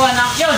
1, action!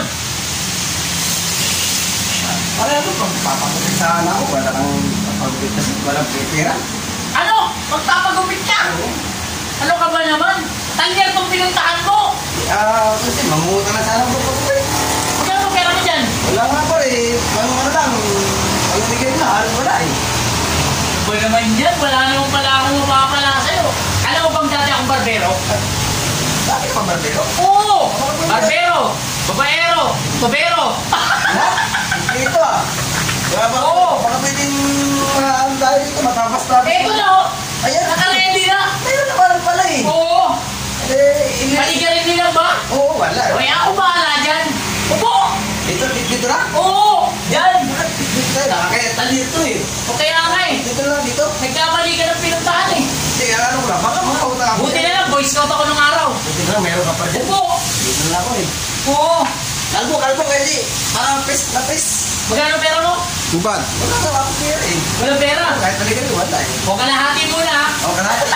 Para ano, papagupit sana ako. Wala kang papagupit kasi walang pera. Ano? Magpapagupit ka? Ano ka ba naman? Tanggir itong pinuntahan mo! Kasi mamungutan na sana ako papagupit. Magkano pera mo dyan? Wala nga pa eh. Ano lang, ang bigay na, halos wala eh. Ano ba naman yan? Wala naman pala akong mapapala sa'yo. Alam mo bang dati akong barbero? Bakit pa barbero? Oo! Barbero! Babaero! Tubero! Ito ah. Kaya ba? Oo. Baka pwedeng ano tayo dito, matapos-tapos. Eto na oh! Ayan. Naka-ready na! Mayroon naman pala eh. Oo! Eh, Maligarin nila ba? Oo, wala. Kaya ako bahala dyan! Upo! Dito na? Oo! Dyan! Dito na. Nakakayatan dito eh. O kaya nga eh! Dito lang, dito. Nagkamali ka ng pinuntahan eh! Hindi, ano ko lang. Baka makauta ako. Buti na lang, boy scout ako nung araw! Buti na lang, meron ka pa dyan. Upo! Dito na ako eh. Oo! Kalbo, pwede. Lapis. Magkano pera mo? Tubad. Wala ka ako pera eh. Walang pera! Kahit talaga rin, wala eh. O kalahati muna ha! O, kanata.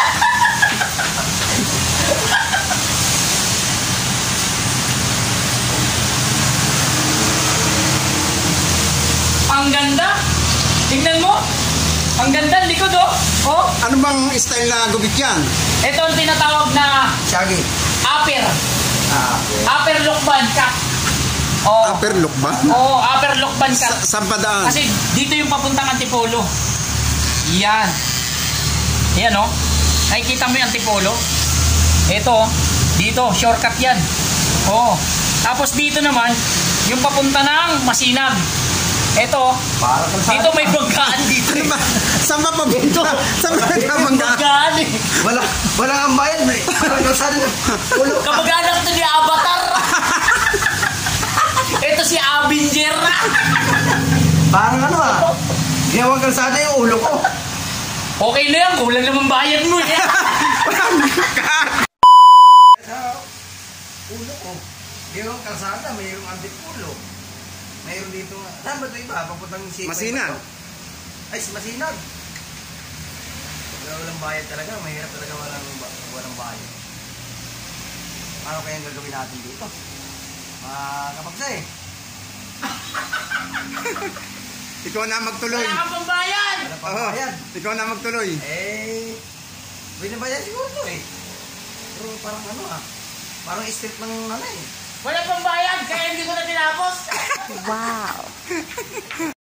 Ang ganda! Tingnan mo! Ang ganda, likod oh! Oh! Ano bang style na gubit yan? Ito ang tinatawag na Shaggy. upper. Okay. Upper lookban cut. Oh. Upper look ba? Oo, upper lookban cut. Saan pa daan? Kasi dito yung papuntang Antipolo. Yan. Yan oh. Nakikita mo yung Antipolo? Ito oh. Dito, shortcut yan. Oo. Tapos dito naman, yung papunta ng Masinag. Ito, Para kang dito may banggaan dito. Ano ba? Saan ba papunta? Saan ba nagkamangga? Banggaan eh. Wala ang bayan eh. Parang kalsada na. Ulo. Kamag-anak to ni Avatar. Ito si Avenger. Parang ano ah. Ginawang kalsada yung ulo ko. Okay na yan, kulang naman bayad mo eh. Sa ulo ko. Ginawang kalsada, mayroong Antipolo. Mayroon dito nga. Saan ba ito iba? Papuntang si Masinag. Ay, si Masinag. Walang bayad talaga. Mahirap talaga walang bayad. Ano kaya ang gagawin natin dito? Kapagsa eh. Ikaw na magtuloy. Wala kang pambayad. Wala pang bayad. Ikaw na magtuloy. Eh, pwede na bayad siguro to eh. Pero parang ano ah. Parang street ng ano eh. Wala pang bayad, kaya hindi ko na tinapos. Wow.